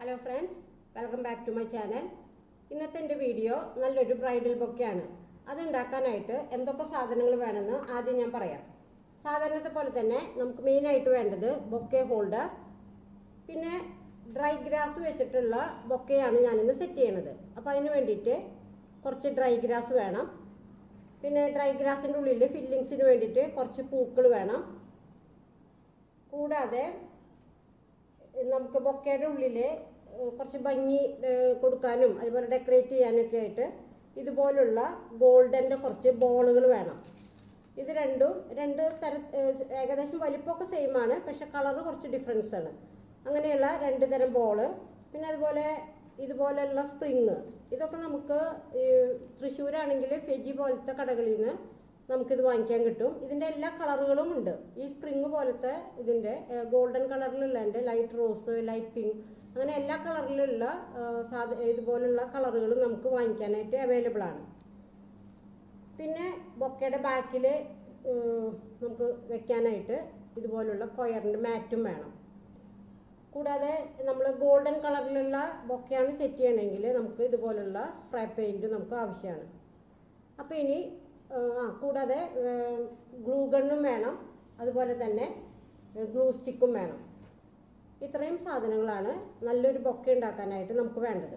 Hello friends, welcome back to my channel. ഇന്നത്തെ എൻ്റെ video നല്ലൊരു ബ്രൈഡൽ ബൊക്കെയാണ്. അത് ഉണ്ടാക്കാനായിട്ട് എന്തൊക്കെ സാധനങ്ങൾ വേണമെന്ന് ആദ്യം ഞാൻ പറയാം. സാധാരണത്തെ പോലെ തന്നെ നമുക്ക് മെയിൻ ആയിട്ട് വേണ്ടത് ബൊക്കെ ഹോൾഡർ, പിന്നെ ഡ്രൈ ഗ്രാസ് വെച്ചിട്ടുള്ള ബൊക്കെയാണ് ഞാനിന്ന് സെറ്റ് ചെയ്യണത്. അപ്പോൾ അതിന് വേണ്ടിയിട്ട് കുറച്ച് ഡ്രൈ ഗ്രാസ് വേണം. പിന്നെ ഡ്രൈ ഗ്രാസിൻ്റെ ഉള്ളിൽ ഫില്ലിങ്സിന് വേണ്ടിയിട്ട് കുറച്ച് പൂക്കൾ വേണം. കൂടാതെ നമുക്ക് ബൊക്കയുടെ ഉള്ളിൽ കുറച്ച് ഭംഗി കൊടുക്കാനും അതുപോലെ ഡെക്കറേറ്റ് ചെയ്യാനൊക്കെ ആയിട്ട് ഇതുപോലുള്ള ഗോൾഡൻ്റെ കുറച്ച് ബോളുകൾ വേണം. ഇത് രണ്ട് ഏകദേശം വലിപ്പമൊക്കെ സെയിം ആണ്, പക്ഷെ കളറ് കുറച്ച് ഡിഫറൻസ് ആണ്. അങ്ങനെയുള്ള രണ്ട് തരം ബോള്, പിന്നെ അതുപോലെ ഇതുപോലെയുള്ള സ്പ്രിങ്, ഇതൊക്കെ നമുക്ക് തൃശ്ശൂരാണെങ്കിൽ ഫെജി പോലത്തെ കടകളിൽ നിന്ന് നമുക്കിത് വാങ്ങിക്കാൻ കിട്ടും. ഇതിൻ്റെ എല്ലാ കളറുകളും ഉണ്ട്. ഈ സ്പ്രിങ് പോലത്തെ ഇതിൻ്റെ ഗോൾഡൻ കളറിലുള്ളതിൻ്റെ ലൈറ്റ് റോസ്, ലൈറ്റ് പിങ്ക്, അങ്ങനെ എല്ലാ കളറിലുള്ള ഇതുപോലുള്ള കളറുകളും നമുക്ക് വാങ്ങിക്കാനായിട്ട് അവൈലബിൾ ആണ്. പിന്നെ ബൊക്കയുടെ ബാക്കിൽ നമുക്ക് വെക്കാനായിട്ട് ഇതുപോലുള്ള കൊയറിൻ്റെ മാറ്റും വേണം. കൂടാതെ നമ്മൾ ഗോൾഡൻ കളറിലുള്ള ബൊക്കയാണ് സെറ്റ് ചെയ്യണമെങ്കിൽ നമുക്ക് ഇതുപോലുള്ള സ്പ്രേ പെയിൻറ്റ് നമുക്ക് ആവശ്യമാണ്. അപ്പോൾ ഇനി കൂടാതെ ഗ്ലൂ ഗണ്ണും വേണം, അതുപോലെ തന്നെ ഗ്ലൂ സ്റ്റിക്കും വേണം. ഇത്രയും സാധനങ്ങളാണ് നല്ലൊരു ബൊക്കെ ഉണ്ടാക്കാനായിട്ട് നമുക്ക് വേണ്ടത്.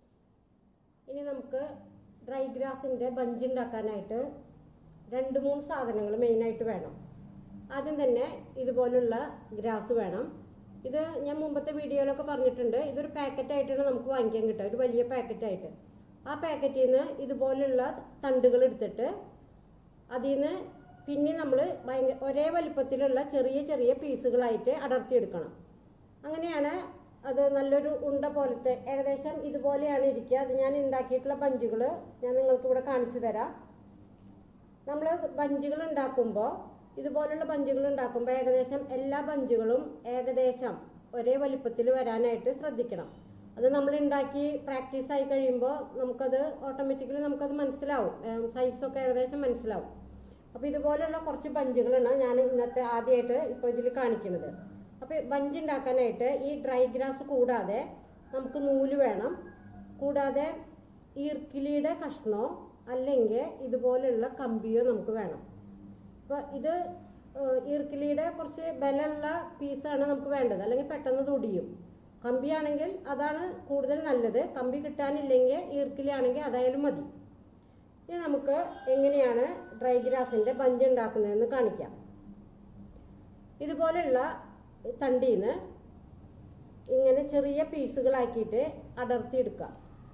ഇനി നമുക്ക് ഡ്രൈ ഗ്രാസിൻ്റെ ബഞ്ച് ഉണ്ടാക്കാനായിട്ട് 2-3 സാധനങ്ങൾ മെയിനായിട്ട് വേണം. ആദ്യം തന്നെ ഇതുപോലുള്ള ഗ്രാസ് വേണം. ഇത് ഞാൻ മുമ്പത്തെ വീഡിയോയിലൊക്കെ പറഞ്ഞിട്ടുണ്ട്. ഇതൊരു പാക്കറ്റായിട്ടാണ് നമുക്ക് വാങ്ങിക്കാൻ കിട്ടുക, ഒരു വലിയ പാക്കറ്റായിട്ട്. ആ പാക്കറ്റിൽ നിന്ന് ഇതുപോലുള്ള തണ്ടുകൾ എടുത്തിട്ട് അതിൽ നിന്ന് പിന്നെ നമ്മൾ ഒരേ വലിപ്പത്തിലുള്ള ചെറിയ ചെറിയ പീസുകളായിട്ട് അടർത്തിയെടുക്കണം. അങ്ങനെയാണ് അത് നല്ലൊരു ഉണ്ട പോലത്തെ, ഏകദേശം ഇതുപോലെയാണ് ഇരിക്കുക. അത് ഞാൻ ഉണ്ടാക്കിയിട്ടുള്ള ബഞ്ചുകൾ ഞാൻ നിങ്ങൾക്ക് ഇവിടെ കാണിച്ചു തരാം. നമ്മൾ ബഞ്ചുകൾ ഉണ്ടാക്കുമ്പോൾ, ഇതുപോലുള്ള ബഞ്ചുകൾ ഉണ്ടാക്കുമ്പോൾ ഏകദേശം എല്ലാ ബഞ്ചുകളും ഏകദേശം ഒരേ വലിപ്പത്തിൽ വരാനായിട്ട് ശ്രദ്ധിക്കണം. അത് നമ്മൾ ഉണ്ടാക്കി പ്രാക്ടീസ് ആയി കഴിയുമ്പോൾ നമുക്കത് ഓട്ടോമാറ്റിക്കലി നമുക്കത് മനസ്സിലാവും, സൈസൊക്കെ ഏകദേശം മനസ്സിലാവും. അപ്പോൾ ഇതുപോലെയുള്ള കുറച്ച് ബഞ്ചുകളാണ് ഞാൻ ഇന്നത്തെ ആദ്യമായിട്ട് ഇപ്പോൾ ഇതിൽ കാണിക്കുന്നത്. അപ്പോൾ ബഞ്ച് ഉണ്ടാക്കാനായിട്ട് ഈ ഡ്രൈ ഗ്രാസ് കൂടാതെ നമുക്ക് നൂല് വേണം. കൂടാതെ ഈർക്കിലിയുടെ കഷ്ണമോ അല്ലെങ്കിൽ ഇതുപോലെയുള്ള കമ്പിയോ നമുക്ക് വേണം. അപ്പോൾ ഇത് ഈർക്കിലിയുടെ കുറച്ച് ബലമുള്ള പീസാണ് നമുക്ക് വേണ്ടത്, അല്ലെങ്കിൽ പെട്ടെന്ന് തൊടിയും. കമ്പിയാണെങ്കിൽ അതാണ് കൂടുതൽ നല്ലത്. കമ്പി കിട്ടാനില്ലെങ്കിൽ ഈർക്കിലി ആണെങ്കിൽ അതായാലും മതി. ഇനി നമുക്ക് എങ്ങനെയാണ് ഡ്രൈ ഗ്രാസിൻ്റെ ബഞ്ച് ഉണ്ടാക്കുന്നതെന്ന് കാണിക്കാം. ഇതുപോലെയുള്ള തണ്ടിയിൽ നിന്ന് ഇങ്ങനെ ചെറിയ പീസുകളാക്കിയിട്ട് അടർത്തിയെടുക്കാം.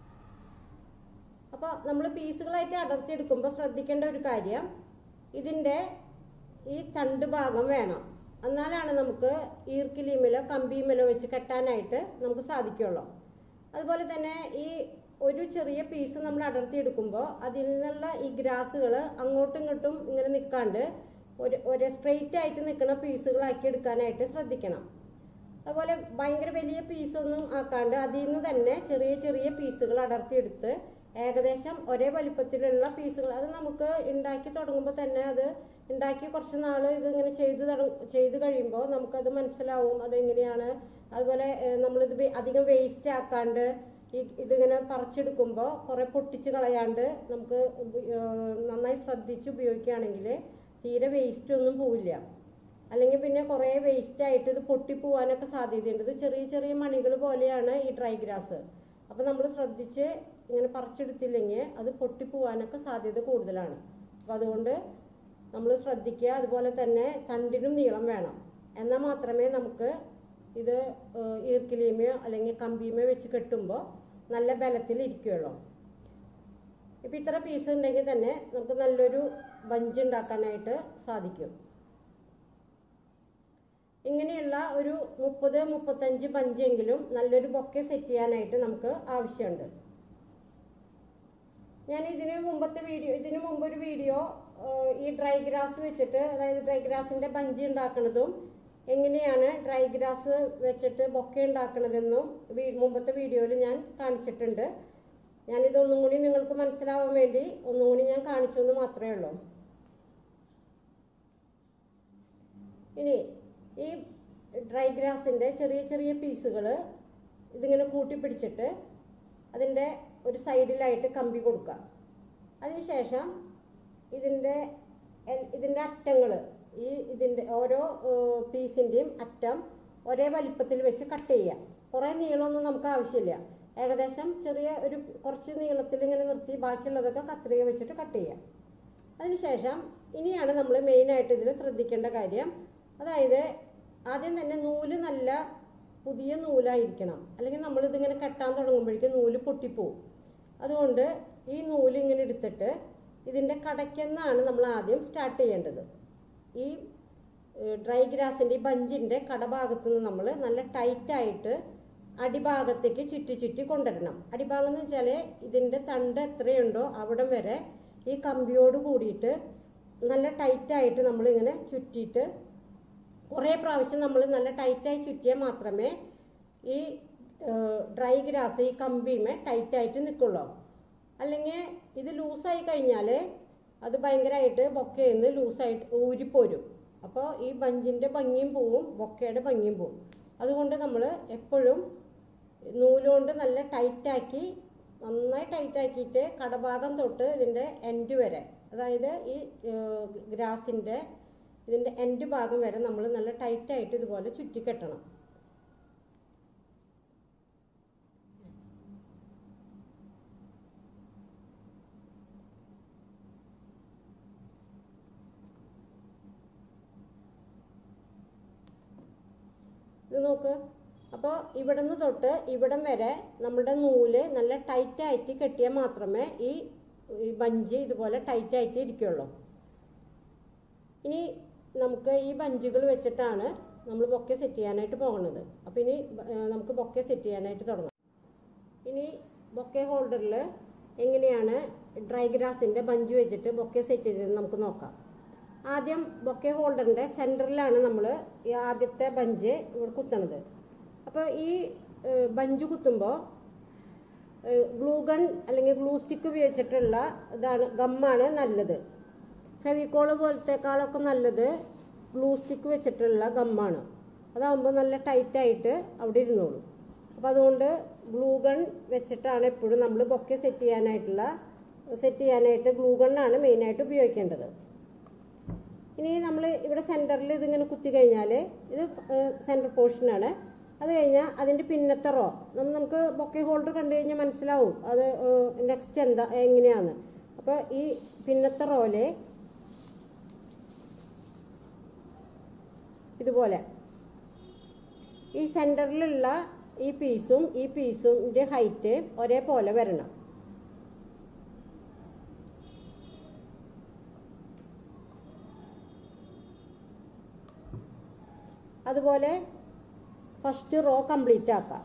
അപ്പോൾ നമ്മൾ പീസുകളായിട്ട് അടർത്തിയെടുക്കുമ്പോൾ ശ്രദ്ധിക്കേണ്ട ഒരു കാര്യം, ഇതിൻ്റെ ഈ തണ്ട് ഭാഗം വേണം. എന്നാലാണ് നമുക്ക് ഈർക്കിലിമേലോ കമ്പിമേലോ വെച്ച് കെട്ടാനായിട്ട് നമുക്ക് സാധിക്കുള്ളൂ. അതുപോലെ തന്നെ ഈ ഒരു ചെറിയ പീസ് നമ്മൾ അടർത്തിയെടുക്കുമ്പോൾ അതിൽ നിന്നുള്ള ഈ ഗ്രാസുകൾ അങ്ങോട്ടും ഇങ്ങോട്ടും ഇങ്ങനെ നിൽക്കാണ്ട് ഒരു സ്ട്രെയിറ്റ് ആയിട്ട് നിൽക്കുന്ന പീസുകളാക്കി എടുക്കാനായിട്ട് ശ്രദ്ധിക്കണം. അതുപോലെ ഭയങ്കര വലിയ പീസൊന്നും ആക്കാണ്ട് അതിൽ നിന്ന് തന്നെ ചെറിയ ചെറിയ പീസുകൾ അടർത്തിയെടുത്ത് ഏകദേശം ഒരേ വലിപ്പത്തിലുള്ള പീസുകൾ, അത് നമുക്ക് ഉണ്ടാക്കി തുടങ്ങുമ്പോൾ തന്നെ, അത് ഉണ്ടാക്കി കുറച്ച് നാൾ ഇതിങ്ങനെ ചെയ്ത് കഴിയുമ്പോൾ നമുക്കത് മനസ്സിലാവും അതെങ്ങനെയാണ്. അതുപോലെ നമ്മളിത് അധികം വേസ്റ്റ് ആക്കാണ്ട് ഇതിങ്ങനെ പറിച്ചെടുക്കുമ്പോൾ കുറേ പൊട്ടിച്ച് കളയാണ്ട് നമുക്ക് നന്നായി ശ്രദ്ധിച്ച് ഉപയോഗിക്കുകയാണെങ്കിൽ തീരെ വേസ്റ്റ് ഒന്നും പോവില്ല. അല്ലെങ്കിൽ പിന്നെ കുറേ വേസ്റ്റായിട്ട് ഇത് പൊട്ടിപ്പോവാനൊക്കെ സാധ്യതയുണ്ട്. ഇത് ചെറിയ ചെറിയ മണികൾ പോലെയാണ് ഈ ഡ്രൈ ഗ്രാസ്. അപ്പോൾ നമ്മൾ ശ്രദ്ധിച്ച് ഇങ്ങനെ പറിച്ചെടുത്തില്ലെങ്കിൽ അത് പൊട്ടിപ്പോവാനൊക്കെ സാധ്യത കൂടുതലാണ്. അപ്പോൾ അതുകൊണ്ട് നമ്മൾ ശ്രദ്ധിക്കുക. അതുപോലെ തന്നെ തണ്ടിനും നീളം വേണം, എന്നാൽ മാത്രമേ നമുക്ക് ഇത് ഈർക്കിലിമയോ അല്ലെങ്കിൽ കമ്പിമയോ വെച്ച് കെട്ടുമ്പോൾ നല്ല ബലത്തിൽ ഇരിക്കുകയുള്ളൂ. ഇപ്പം ഇത്ര പീസ് ഉണ്ടെങ്കിൽ തന്നെ നമുക്ക് നല്ലൊരു ബഞ്ച് ഉണ്ടാക്കാനായിട്ട് സാധിക്കും. ഇങ്ങനെയുള്ള ഒരു 30-35 ബഞ്ചെങ്കിലും നല്ലൊരു ബൊക്കെ സെറ്റ് ചെയ്യാനായിട്ട് നമുക്ക് ആവശ്യമുണ്ട്. ഞാൻ ഇതിനു മുമ്പൊരു വീഡിയോ ഈ ഡ്രൈ ഗ്രാസ് വെച്ചിട്ട്, അതായത് ഡ്രൈ ഗ്രാസിൻ്റെ ബഞ്ച് ഉണ്ടാക്കുന്നതും എങ്ങനെയാണ് ഡ്രൈ ഗ്രാസ് വെച്ചിട്ട് ബൊക്കെ ഉണ്ടാക്കുന്നതെന്നും മുമ്പത്തെ വീഡിയോയിൽ ഞാൻ കാണിച്ചിട്ടുണ്ട്. ഞാനിതൊന്നും കൂടി നിങ്ങൾക്ക് മനസ്സിലാവാൻ വേണ്ടി ഒന്നും കൂടി ഞാൻ കാണിച്ചു എന്ന് മാത്രമേ ഉള്ളൂ. ഇനി ഈ ഡ്രൈ ഗ്രാസിൻ്റെ ചെറിയ ചെറിയ പീസുകൾ ഇതിങ്ങനെ കൂട്ടിപ്പിടിച്ചിട്ട് അതിൻ്റെ ഒരു സൈഡിലായിട്ട് കമ്പി കൊടുക്കുക. അതിനുശേഷം ഇതിൻ്റെ അറ്റങ്ങൾ ഇതിൻ്റെ ഓരോ പീസിൻ്റെയും അറ്റം ഒരേ വലിപ്പത്തിൽ വെച്ച് കട്ട് ചെയ്യുക. കുറേ നീളമൊന്നും നമുക്ക് ആവശ്യമില്ല. ഏകദേശം ചെറിയ കുറച്ച് നീളത്തിൽ ഇങ്ങനെ നിർത്തി ബാക്കിയുള്ളതൊക്കെ കത്രിക വെച്ചിട്ട് കട്ട് ചെയ്യുക. അതിനുശേഷം ഇനിയാണ് നമ്മൾ മെയിനായിട്ട് ഇതിൽ ശ്രദ്ധിക്കേണ്ട കാര്യം. അതായത് ആദ്യം തന്നെ നൂല് നല്ല പുതിയ നൂലായിരിക്കണം. അല്ലെങ്കിൽ നമ്മളിതിങ്ങനെ കെട്ടാൻ തുടങ്ങുമ്പോഴേക്കും നൂല് പൊട്ടിപ്പോവും. അതുകൊണ്ട് ഈ നൂല് ഇങ്ങനെ എടുത്തിട്ട് ഇതിൻ്റെ കടയ്ക്കെന്നാണ് നമ്മൾ ആദ്യം സ്റ്റാർട്ട് ചെയ്യേണ്ടത്. ഈ ഡ്രൈ ഗ്രാസിൻ്റെ ഈ ബഞ്ചിൻ്റെ കടഭാഗത്തു നിന്ന് നമ്മൾ നല്ല ടൈറ്റായിട്ട് അടിഭാഗത്തേക്ക് ചുറ്റി കൊണ്ടുവരണം. അടിഭാഗം എന്ന് വെച്ചാൽ ഇതിൻ്റെ തണ്ട് എത്രയുണ്ടോ അവിടം വരെ ഈ കമ്പിയോട് കൂടിയിട്ട് നല്ല ടൈറ്റായിട്ട് നമ്മളിങ്ങനെ ചുറ്റിയിട്ട് കുറേ പ്രാവശ്യം നമ്മൾ നല്ല ടൈറ്റായി ചുറ്റിയാൽ മാത്രമേ ഈ ഡ്രൈ ഗ്രാസ് ഈ കമ്പിമേ ടൈറ്റായിട്ട് നിൽക്കുള്ളൂ. അല്ലെങ്കിൽ ഇത് ലൂസായി കഴിഞ്ഞാൽ അത് ഭയങ്കരമായിട്ട് ബൊക്കയിൽ നിന്ന് ലൂസായിട്ട് ഊരിപ്പോരും. അപ്പോൾ ഈ ബഞ്ചിൻ്റെ ഭംഗിയും പോവും, ബൊക്കയുടെ ഭംഗിയും പോവും. അതുകൊണ്ട് നമ്മൾ എപ്പോഴും നൂലുകൊണ്ട് നല്ല നന്നായി ടൈറ്റാക്കിയിട്ട് കടഭാഗം തൊട്ട് ഇതിൻ്റെ എൻഡ് വരെ, അതായത് ഈ ഗ്രാസിൻ്റെ ഇതിൻ്റെ എൻഡ് ഭാഗം വരെ നമ്മൾ നല്ല ടൈറ്റായിട്ട് ഇതുപോലെ ചുറ്റിക്കെട്ടണം. ഇത് നോക്ക്. അപ്പോൾ ഇവിടെ നിന്ന് തൊട്ട് ഇവിടം വരെ നമ്മുടെ നൂല് നല്ല ടൈറ്റായിട്ട് കെട്ടിയാൽ മാത്രമേ ഈ ബഞ്ച് ഇതുപോലെ ടൈറ്റായിട്ട് ഇരിക്കുള്ളൂ. ഇനി നമുക്ക് ഈ ബഞ്ചുകൾ വെച്ചിട്ടാണ് നമ്മൾ ബൊക്കെ സെറ്റ് ചെയ്യാനായിട്ട് പോകുന്നത്. അപ്പോൾ ഇനി നമുക്ക് ബൊക്കെ സെറ്റ് ചെയ്യാനായിട്ട് തുടങ്ങാം. ഇനി ബൊക്കെ ഹോൾഡറിൽ എങ്ങനെയാണ് ഡ്രൈ ഗ്രാസിൻ്റെ ബഞ്ച് വെച്ചിട്ട് ബൊക്കെ സെറ്റ് ചെയ്തതെന്ന് നമുക്ക് നോക്കാം. ആദ്യം ബൊക്കെ ഹോൾഡറിൻ്റെ സെൻറ്ററിലാണ് നമ്മൾ ഈ ആദ്യത്തെ ബഞ്ച് ഇവിടെ കുത്തണത്. അപ്പോൾ ഈ ബഞ്ച് കുത്തുമ്പോൾ ഗ്ലൂ ഗൺ അല്ലെങ്കിൽ ഗ്ലൂ സ്റ്റിക്ക് ഉപയോഗിച്ചിട്ടുള്ള ഗമ്മാണ് നല്ലത്. ഫെവിക്കോൾ പോലത്തേക്കാളൊക്കെ നല്ലത് ഗ്ലൂ സ്റ്റിക്ക് വെച്ചിട്ടുള്ള ഗമ്മാണ്. അതാകുമ്പോൾ നല്ല ടൈറ്റായിട്ട് അവിടെ ഇരുന്നോളും. അപ്പോൾ അതുകൊണ്ട് ഗ്ലൂ ഗൺ വെച്ചിട്ടാണ് എപ്പോഴും നമ്മൾ ബൊക്കെ സെറ്റ് ചെയ്യാനായിട്ട് ഗ്ലൂ ഗണ്ണാണ് മെയിനായിട്ട് ഉപയോഗിക്കേണ്ടത്. ഇനി നമ്മൾ ഇവിടെ സെൻറ്ററിൽ ഇതിങ്ങനെ കുത്തി കഴിഞ്ഞാൽ ഇത് സെൻറ്റർ പോർഷനാണ്. അത് കഴിഞ്ഞാൽ അതിൻ്റെ പിന്നത്തെ റോ നമുക്ക് ബൊക്കെ ഹോൾഡർ കണ്ടു കഴിഞ്ഞാൽ മനസ്സിലാവും അത് നെക്സ്റ്റ് എങ്ങനെയാന്ന്. അപ്പോൾ ഈ പിന്നത്തെ റോയില് ഇതുപോലെ ഈ സെൻറ്ററിലുള്ള ഈ പീസിൻ്റെ ഹൈറ്റ് ഒരേപോലെ വരണം. അതുപോലെ ഫസ്റ്റ് റോ കംപ്ലീറ്റ് ആക്കാം.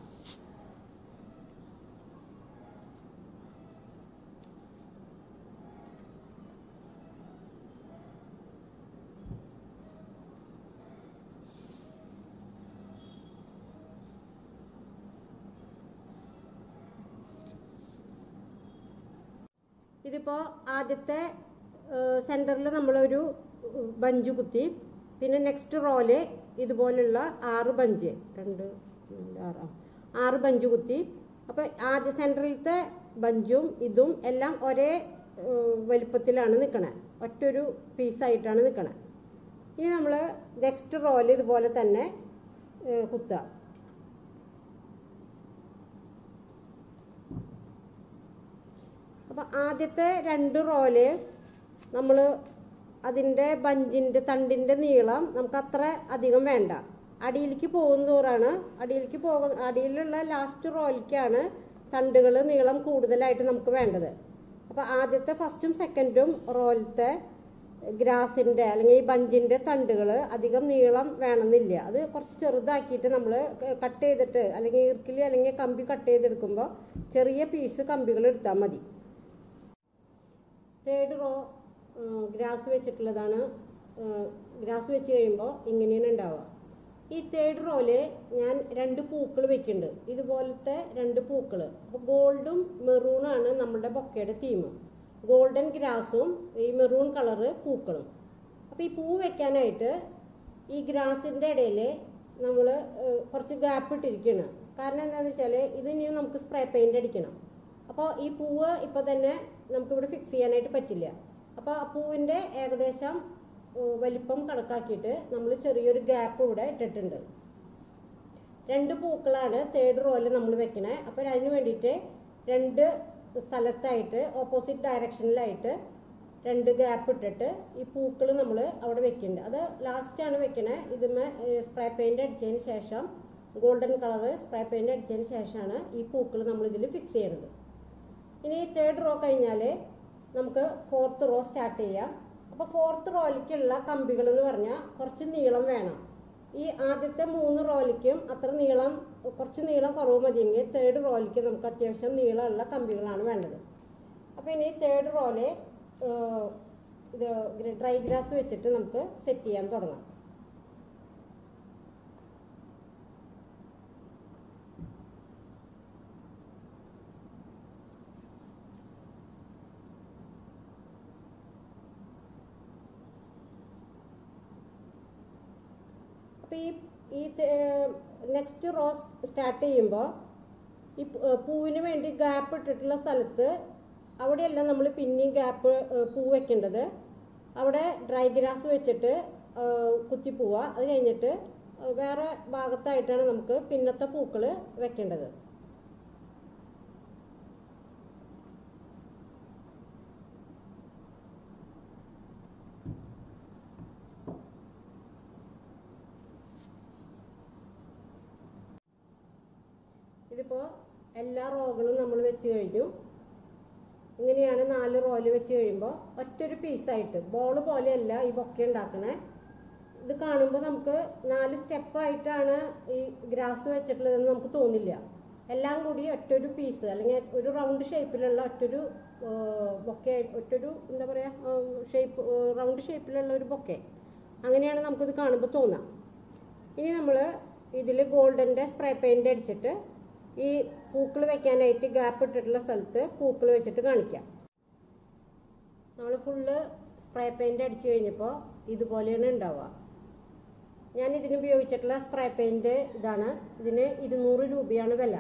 ഇതിപ്പോൾ ആദ്യത്തെ സെൻറ്ററിൽ നമ്മളൊരു ബഞ്ച് കുത്തി, പിന്നെ നെക്സ്റ്റ് റോയില് ഇതുപോലുള്ള 6 ബഞ്ച് 6 ബഞ്ച് കുത്തി. അപ്പോൾ ആദ്യ സെൻറ്ററിലത്തെ ബഞ്ചും ഇതും എല്ലാം ഒരേ വലിപ്പത്തിലാണ് നിൽക്കണേ, ഒറ്റൊരു പീസായിട്ടാണ് നിൽക്കണേ. ഇനി നമ്മൾ നെക്സ്റ്റ് റോയില് ഇതുപോലെ തന്നെ കുത്തുക. അപ്പോൾ ആദ്യത്തെ 2 റോയില് നമ്മൾ അതിൻ്റെ ബഞ്ചിൻ്റെ തണ്ടിൻ്റെ നീളം നമുക്ക് അത്ര അധികം വേണ്ട. അടിയിലേക്ക് പോകുന്നതോറാണ് അടിയിലുള്ള ലാസ്റ്റ് റോയിലേക്കാണ് തണ്ടുകൾ നീളം കൂടുതലായിട്ട് നമുക്ക് വേണ്ടത്. അപ്പോൾ ആദ്യത്തെ ഫസ്റ്റും സെക്കൻഡും റോയിലത്തെ ഗ്രാസിൻ്റെ അല്ലെങ്കിൽ ഈ ബഞ്ചിൻ്റെ തണ്ടുകൾ അധികം നീളം വേണമെന്നില്ല. അത് കുറച്ച് ചെറുതാക്കിയിട്ട് നമ്മൾ കട്ട് ചെയ്തിട്ട് അല്ലെങ്കിൽ ഇർക്കിൽ അല്ലെങ്കിൽ കമ്പി കട്ട് ചെയ്തെടുക്കുമ്പോൾ ചെറിയ പീസ് കമ്പികൾ എടുത്താൽ മതി. തേർഡ് റോ ഗ്രാസ് വെച്ചിട്ടുള്ളതാണ്. ഗ്രാസ് വെച്ച് കഴിയുമ്പോൾ ഇങ്ങനെയാണ് ഉണ്ടാവുക. ഈ തേർഡ് റോയില് ഞാൻ 2 പൂക്കൾ വെക്കുന്നുണ്ട്, ഇതുപോലത്തെ 2 പൂക്കൾ. അപ്പോൾ ഗോൾഡും മെറൂണാണ് നമ്മുടെ ബൊക്കയുടെ തീം. ഗോൾഡൻ ഗ്രാസും ഈ മെറൂൺ കളറ് പൂക്കളും. അപ്പോൾ ഈ പൂ വെക്കാനായിട്ട് ഈ ഗ്രാസിൻ്റെ ഇടയിൽ നമ്മൾ കുറച്ച് ഗ്യാപ്പ് ഇട്ടിരിക്കുകയാണ്. കാരണം എന്താണെന്ന് വെച്ചാൽ ഇത് ഇനിയും നമുക്ക് സ്പ്രേ പെയിൻ്റ് അടിക്കണം. അപ്പോൾ ഈ പൂവ് ഇപ്പോൾ തന്നെ നമുക്കിവിടെ ഫിക്സ് ചെയ്യാനായിട്ട് പറ്റില്ല. അപ്പോൾ ആ പൂവിൻ്റെ ഏകദേശം വലിപ്പം കണക്കാക്കിയിട്ട് നമ്മൾ ചെറിയൊരു ഗ്യാപ്പ് ഇവിടെ ഇട്ടിട്ടുണ്ട്. 2 പൂക്കളാണ് തേർഡ് റോയിൽ നമ്മൾ വെക്കണേ. അപ്പോൾ അതിന് വേണ്ടിയിട്ട് 2 സ്ഥലത്തായിട്ട് ഓപ്പോസിറ്റ് ഡയറക്ഷനിലായിട്ട് 2 ഗ്യാപ്പ് ഇട്ടിട്ട് ഈ പൂക്കൾ നമ്മൾ അവിടെ വെക്കുന്നുണ്ട്. അത് ലാസ്റ്റാണ് വെക്കണേ. ഇതുമേ സ്പ്രേ പെയിൻ്റ് അടിച്ചതിന് ശേഷം, ഗോൾഡൻ കളർ സ്പ്രേ പെയിൻ്റ് അടിച്ചതിന് ശേഷമാണ് ഈ പൂക്കൾ നമ്മൾ ഇതിൽ ഫിക്സ് ചെയ്യണത്. ഇനി തേർഡ് റോ കഴിഞ്ഞാൽ നമുക്ക് 4th റോ സ്റ്റാർട്ട് ചെയ്യാം. അപ്പോൾ 4th റോയിലേക്കുള്ള കമ്പികൾ എന്ന് പറഞ്ഞാൽ കുറച്ച് നീളം വേണം. ഈ ആദ്യത്തെ 3 റോയിലേക്കും അത്ര നീളം, കുറച്ച് നീളം കുറവ് മതിയെങ്കിൽ തേർഡ് റോയിലേക്ക് നമുക്ക് അത്യാവശ്യം നീളമുള്ള കമ്പികളാണ് വേണ്ടത്. അപ്പോൾ ഇനി തേർഡ് റോയില് ഇത് ഡ്രൈ ഗ്രാസ് വെച്ചിട്ട് നമുക്ക് സെറ്റ് ചെയ്യാൻ തുടങ്ങാം. അപ്പോൾ ഈ നെക്സ്റ്റ് റോ സ്റ്റാർട്ട് ചെയ്യുമ്പോൾ ഈ പൂവിന് വേണ്ടി ഗ്യാപ്പ് ഇട്ടിട്ടുള്ള സ്ഥലത്ത് അവിടെയല്ല നമ്മൾ പിന്നെയും ഗ്യാപ്പ് പൂ വെക്കേണ്ടത്. അവിടെ ഡ്രൈ ഗ്രാസ് വെച്ചിട്ട് കുത്തിപ്പൂവ. അത് കഴിഞ്ഞിട്ട് വേറെ ഭാഗത്തായിട്ടാണ് നമുക്ക് പിന്നത്തെ പൂക്കൾ വെക്കേണ്ടത്. ഇതിപ്പോൾ എല്ലാ റോകളും നമ്മൾ വെച്ച് കഴിഞ്ഞു. ഇങ്ങനെയാണ് 4 റോയിൽ വെച്ച് കഴിയുമ്പോൾ ഒറ്റൊരു പീസായിട്ട് ബോൾ പോലെയല്ല ഈ ബൊക്കെ ഉണ്ടാക്കണേ. ഇത് കാണുമ്പോൾ നമുക്ക് 4 സ്റ്റെപ്പായിട്ടാണ് ഈ ഗ്രാസ് വെച്ചിട്ടുള്ളതെന്ന് നമുക്ക് തോന്നില്ല. എല്ലാം കൂടി ഒറ്റൊരു പീസ് അല്ലെങ്കിൽ ഒരു റൗണ്ട് ഷേപ്പിലുള്ള ഒറ്റൊരു ബൊക്കെ, ഒറ്റൊരു എന്താ പറയുക ഷേപ്പ്, റൗണ്ട് ഷേപ്പിലുള്ള ഒരു ബൊക്കെ, അങ്ങനെയാണ് നമുക്കിത് കാണുമ്പോൾ തോന്നാം. ഇനി നമ്മൾ ഇതിൽ ഗോൾഡൻ്റെ സ്പ്രേ പെയിൻ്റ് അടിച്ചിട്ട് ഈ പൂക്കൾ വെക്കാനായിട്ട് ഗ്യാപ്പ് ഇട്ടിട്ടുള്ള സ്ഥലത്ത് പൂക്കൾ വെച്ചിട്ട് കാണിക്കാം. നമ്മൾ ഫുള്ള് സ്പ്രേ പെയിൻ്റ് അടിച്ചു കഴിഞ്ഞപ്പോൾ ഇതുപോലെയാണ് ഉണ്ടാവുക. ഞാൻ ഇതിന് ഉപയോഗിച്ചിട്ടുള്ള സ്പ്രേ പെയിൻറ്റ് ഇതാണ്. ഇതിന് 200 രൂപയാണ് വില.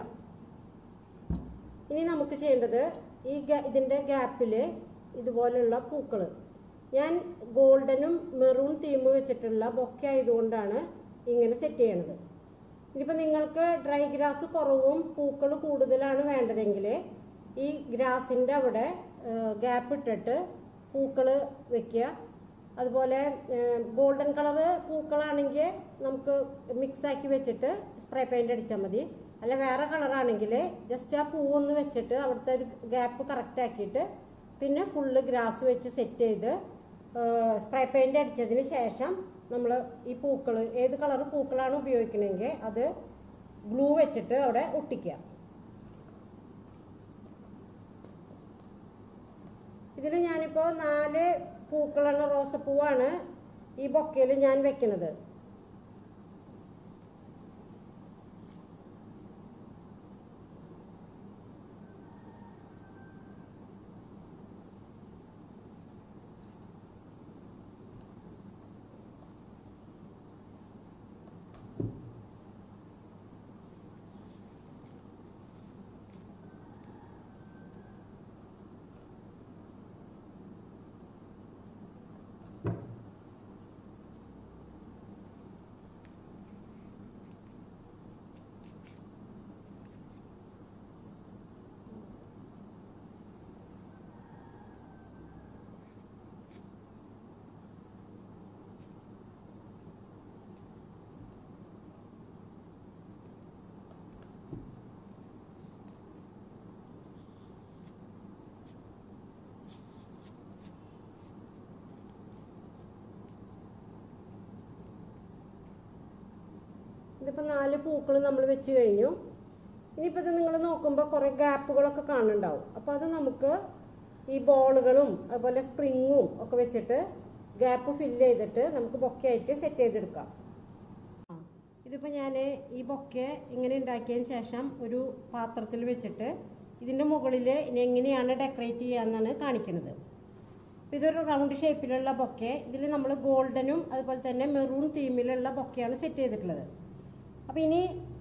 ഇനി നമുക്ക് ചെയ്യേണ്ടത് ഇതിൻ്റെ ഗ്യാപ്പിൽ ഇതുപോലുള്ള പൂക്കൾ, ഞാൻ ഗോൾഡനും മെറൂൺ തീം വെച്ചിട്ടുള്ള ബൊക്കെ ആയതുകൊണ്ടാണ് ഇങ്ങനെ സെറ്റ് ചെയ്യണത്. ഇനിയിപ്പോൾ നിങ്ങൾക്ക് ഡ്രൈ ഗ്രാസ് കുറവും പൂക്കൾ കൂടുതലാണ് വേണ്ടതെങ്കിൽ ഈ ഗ്രാസിൻ്റെ അവിടെ ഗ്യാപ്പ് ഇട്ടിട്ട് പൂക്കൾ വെക്കുക. അതുപോലെ ഗോൾഡൻ കളറ് പൂക്കളാണെങ്കിൽ നമുക്ക് മിക്സാക്കി വെച്ചിട്ട് സ്പ്രേ പെയിൻ്റ് അടിച്ചാൽ മതി. അല്ല വേറെ കളറാണെങ്കിൽ ജസ്റ്റ് ആ പൂവൊന്ന് വെച്ചിട്ട് അവിടുത്തെ ഒരു ഗ്യാപ്പ് കറക്റ്റ് ആക്കിയിട്ട് പിന്നെ ഫുള്ള് ഗ്രാസ് വെച്ച് സെറ്റ് ചെയ്ത് സ്പ്രേ പെയിൻ്റ് അടിച്ചതിന് ശേഷം നമ്മൾ ഈ പൂക്കൾ ഏത് കളർ പൂക്കളാണ് ഉപയോഗിക്കണമെങ്കിൽ അത് ഗ്ലൂ വെച്ചിട്ട് അവിടെ ഒട്ടിക്കുക. ഇതിൽ ഞാനിപ്പോൾ 4 പൂക്കളുള്ള റോസപ്പൂവാണ് ഈ ബൊക്കയിൽ ഞാൻ വെക്കുന്നത്. ഇതിപ്പോൾ 4 പൂക്കൾ നമ്മൾ വെച്ച് കഴിഞ്ഞു. ഇനിയിപ്പോൾ ഇത് നിങ്ങൾ നോക്കുമ്പോൾ കുറേ ഗ്യാപ്പുകളൊക്കെ കാണുന്നുണ്ടാവും. അപ്പോൾ അത് നമുക്ക് ഈ ബോളുകളും അതുപോലെ സ്പ്രിങ്ങും ഒക്കെ വെച്ചിട്ട് ഗ്യാപ്പ് ഫില്ല് ചെയ്തിട്ട് നമുക്ക് ബൊക്കെ ആയിട്ട് സെറ്റ് ചെയ്തെടുക്കാം. ഇതിപ്പോൾ ഞാൻ ഈ ബൊക്കെ ഇങ്ങനെ ഉണ്ടാക്കിയതിന് ശേഷം ഒരു പാത്രത്തിൽ വെച്ചിട്ട് ഇതിൻ്റെ മുകളിൽ ഇനി എങ്ങനെയാണ് ഡെക്കറേറ്റ് ചെയ്യാമെന്നാണ് കാണിക്കുന്നത്. ഇതൊരു റൗണ്ട് ഷേപ്പിലുള്ള ബൊക്കെ. ഇതിൽ നമ്മൾ ഗോൾഡനും അതുപോലെ തന്നെ മെറൂൺ തീമിലുള്ള ബൊക്കെയാണ് സെറ്റ് ചെയ്തിട്ടുള്ളത്. അപ്പോൾ ഇനി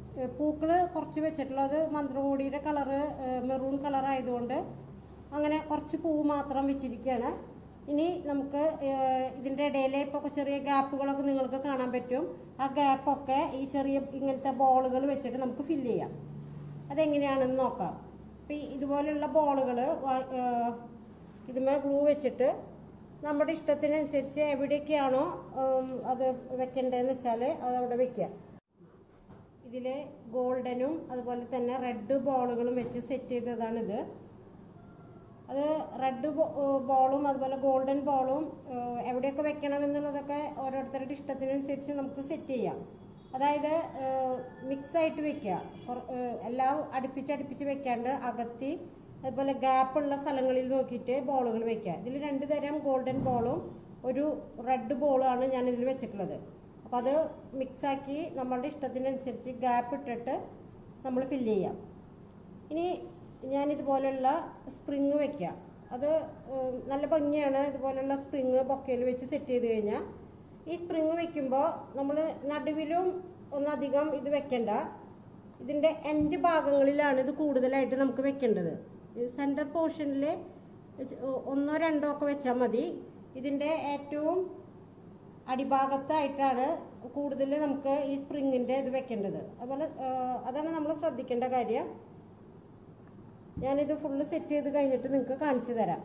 പൂക്കൾ കുറച്ച് വെച്ചിട്ടുള്ളൂ. അത് മന്ത്രകോടിയുടെ കളറ് മെറൂൺ കളർ ആയതുകൊണ്ട് അങ്ങനെ കുറച്ച് പൂവ് മാത്രം വെച്ചിരിക്കുകയാണ്. ഇനി നമുക്ക് ഇതിൻ്റെ ഇടയിൽ ഇപ്പോൾ ചെറിയ ഗ്യാപ്പുകളൊക്കെ നിങ്ങൾക്ക് കാണാൻ പറ്റും. ആ ഗ്യാപ്പൊക്കെ ഈ ചെറിയ ഇങ്ങനത്തെ ബോളുകൾ വെച്ചിട്ട് നമുക്ക് ഫില്ല് ചെയ്യാം. അതെങ്ങനെയാണെന്ന് നോക്കാം. അപ്പോൾ ഇതുപോലെയുള്ള ബോളുകൾ ഇതുമേ ഗ്ലൂ വെച്ചിട്ട് നമ്മുടെ ഇഷ്ടത്തിനനുസരിച്ച് എവിടെയൊക്കെയാണോ അത് വെക്കേണ്ടതെന്ന് വെച്ചാൽ അതവിടെ വയ്ക്കുക. ഇതിൽ ഗോൾഡനും അതുപോലെ തന്നെ റെഡ് ബോളുകളും വെച്ച് സെറ്റ് ചെയ്തതാണിത്. അത് റെഡ് ബോളും അതുപോലെ ഗോൾഡൻ ബോളും എവിടെയൊക്കെ വെക്കണം എന്നുള്ളതൊക്കെ ഓരോരുത്തരുടെ ഇഷ്ടത്തിനനുസരിച്ച് നമുക്ക് സെറ്റ് ചെയ്യാം. അതായത് മിക്സായിട്ട് വെക്കുക. എല്ലാം അടുപ്പിച്ച് വെക്കാണ്ട് അകത്തി അതുപോലെ ഗ്യാപ്പുള്ള സ്ഥലങ്ങളിൽ നോക്കിയിട്ട് ബോളുകൾ വെക്കുക. ഇതിൽ 2 തരം ഗോൾഡൻ ബോളും ഒരു റെഡ് ബോളുമാണ് ഞാൻ ഇതിൽ വെച്ചിട്ടുള്ളത്. അപ്പോൾ അത് മിക്സാക്കി നമ്മളുടെ ഇഷ്ടത്തിനനുസരിച്ച് ഗ്യാപ്പ് ഇട്ടിട്ട് നമ്മൾ ഫില്ല് ചെയ്യാം. ഇനി ഞാനിതുപോലുള്ള സ്പ്രിങ് വെക്കുക. അത് നല്ല ഭംഗിയാണ്. ഇതുപോലുള്ള സ്പ്രിങ് ബൊക്കയിൽ വെച്ച് സെറ്റ് ചെയ്ത് കഴിഞ്ഞാൽ ഈ സ്പ്രിങ് വെക്കുമ്പോൾ നമ്മൾ നടുവിലും ഒന്നധികം ഇത് വെക്കണ്ട. ഇതിൻ്റെ എൻഡ് ഭാഗങ്ങളിലാണ് ഇത് കൂടുതലായിട്ട് നമുക്ക് വെക്കേണ്ടത്. സെൻറ്റർ പോർഷനിൽ 1 2 ഒക്കെ വെച്ചാൽ മതി. ഇതിൻ്റെ ഏറ്റവും അടിഭാഗത്തായിട്ടാണ് കൂടുതൽ നമുക്ക് ഈ സ്പ്രിങ്ങിൻ്റെ ഇത് വെക്കേണ്ടത്. അതുപോലെ അതാണ് നമ്മൾ ശ്രദ്ധിക്കേണ്ട കാര്യം. ഞാനിത് ഫുള്ള് സെറ്റ് ചെയ്ത് കഴിഞ്ഞിട്ട് നിങ്ങൾക്ക് കാണിച്ചു തരാം.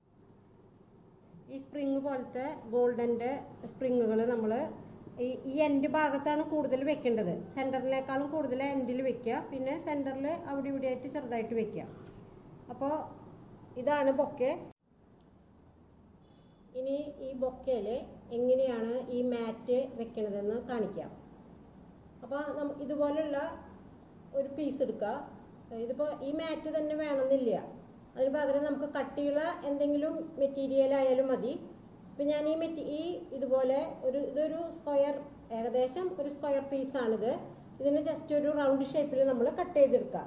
ഈ സ്പ്രിങ് പോലത്തെ ഗോൾഡൻ്റെ സ്പ്രിങ്ങുകൾ നമ്മൾ ഈ എൻഡ് ഭാഗത്താണ് കൂടുതൽ വെക്കേണ്ടത്. സെൻറ്ററിനേക്കാളും കൂടുതൽ എൻഡിൽ വെക്കുക. പിന്നെ സെൻറ്ററിൽ അവിടെ ഇവിടെ ആയിട്ട് ചെറുതായിട്ട് വെക്കുക. അപ്പോൾ ഇതാണ് ബൊക്കെ. ഇനി ഈ ബൊക്കയിൽ എങ്ങനെയാണ് ഈ മാറ്റ് വെക്കണതെന്ന് കാണിക്കാം. അപ്പോൾ ഇതുപോലുള്ള ഒരു പീസ് എടുക്കുക. ഇതിപ്പോൾ ഈ മാറ്റ് തന്നെ വേണമെന്നില്ല. അതിന് പകരം നമുക്ക് കട്ടിയുള്ള എന്തെങ്കിലും മെറ്റീരിയൽ ആയാലും മതി. ഇപ്പം ഞാൻ ഇതുപോലെ ഇതൊരു സ്ക്വയർ, ഏകദേശം ഒരു സ്ക്വയർ പീസാണിത്. ഇതിന് ജസ്റ്റ് ഒരു റൗണ്ട് ഷേപ്പിൽ നമ്മൾ കട്ട് ചെയ്തെടുക്കുക.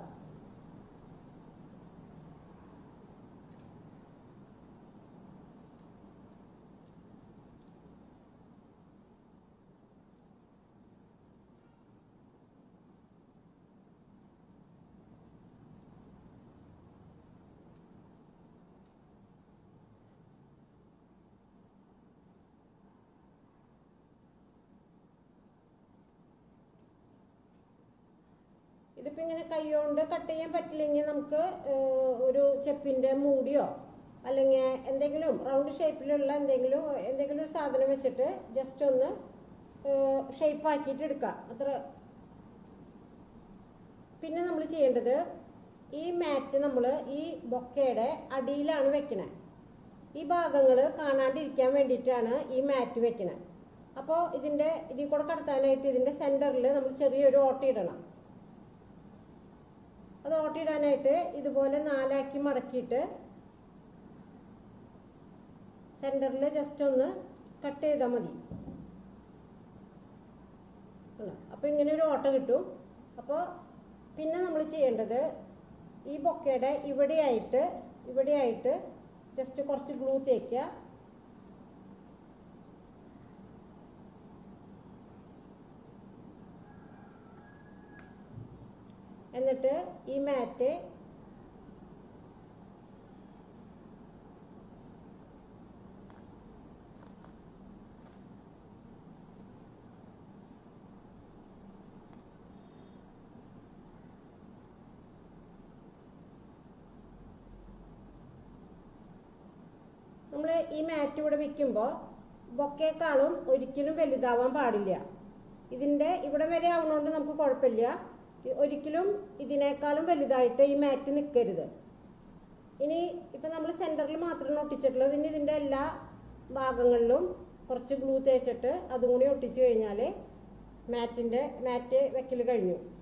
ഇതിപ്പോൾ ഇങ്ങനെ കൈകൊണ്ട് കട്ട് ചെയ്യാൻ പറ്റില്ലെങ്കിൽ നമുക്ക് ഒരു ചെപ്പിൻ്റെ മൂടിയോ അല്ലെങ്കിൽ എന്തെങ്കിലും റൗണ്ട് ഷേപ്പിലുള്ള എന്തെങ്കിലും ഒരു സാധനം വെച്ചിട്ട് ജസ്റ്റ് ഒന്ന് ഷേപ്പ് ആക്കിയിട്ട് എടുക്കുക. അത്ര. പിന്നെ നമ്മൾ ചെയ്യേണ്ടത് ഈ മാറ്റ് നമ്മൾ ഈ ബൊക്കയുടെ അടിയിലാണ് വെക്കണേ. ഈ ഭാഗങ്ങൾ കാണാണ്ടിരിക്കാൻ വേണ്ടിയിട്ടാണ് ഈ മാറ്റ് വെക്കണേ. അപ്പോൾ ഇതിൽ കൂടെ കടത്താനായിട്ട് ഇതിൻ്റെ സെൻറ്ററിൽ നമ്മൾ ചെറിയൊരു ഓട്ടയിടണം. അത് ഓട്ടയിടാനായിട്ട് ഇതുപോലെ 4 ആക്കി മടക്കിയിട്ട് സെൻറ്ററിൽ ജസ്റ്റ് ഒന്ന് കട്ട് ചെയ്താൽ മതി. അപ്പോൾ ഇങ്ങനെ ഒരു ഓട്ട കിട്ടും. അപ്പോൾ പിന്നെ നമ്മൾ ചെയ്യേണ്ടത് ഈ ബൊക്കയുടെ ഇവിടെയായിട്ട് ജസ്റ്റ് കുറച്ച് ഗ്ലൂ തേക്കുക. എന്നിട്ട് ഈ മാറ്റ് നമ്മൾ ഈ മാറ്റ് ഇവിടെ വെക്കുമ്പോൾ ബൊക്കേക്കാളും ഒരിക്കലും വലുതാവാൻ പാടില്ല. ഇതിൻ്റെ ഇവിടെ വരെ ആവുന്നതുകൊണ്ട് നമുക്ക് കുഴപ്പമില്ല. ഒരിക്കലും ഇതിനേക്കാളും വലുതായിട്ട് ഈ മാറ്റ് നിൽക്കരുത്. ഇനി ഇപ്പം നമ്മൾ സെൻറ്ററിൽ മാത്രമാണ് ഒട്ടിച്ചിട്ടുള്ളത്. ഇനി ഇതിൻ്റെ എല്ലാ ഭാഗങ്ങളിലും കുറച്ച് ഗ്ലൂ തേച്ചിട്ട് അതും കൂടി ഒട്ടിച്ച് കഴിഞ്ഞാൽ മാറ്റ് വെക്കൽ കഴിഞ്ഞു.